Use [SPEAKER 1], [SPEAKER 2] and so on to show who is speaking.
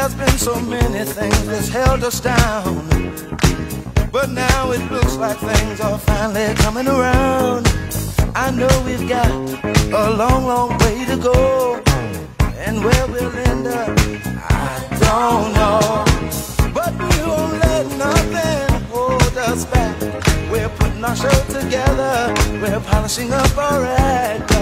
[SPEAKER 1] There's been so many things that's held us down, but now it looks like things are finally coming around. I know we've got a long, long way to go, and where we'll end up, I don't know. But we won't let nothing hold us back. We're putting our show together, we're polishing up our act.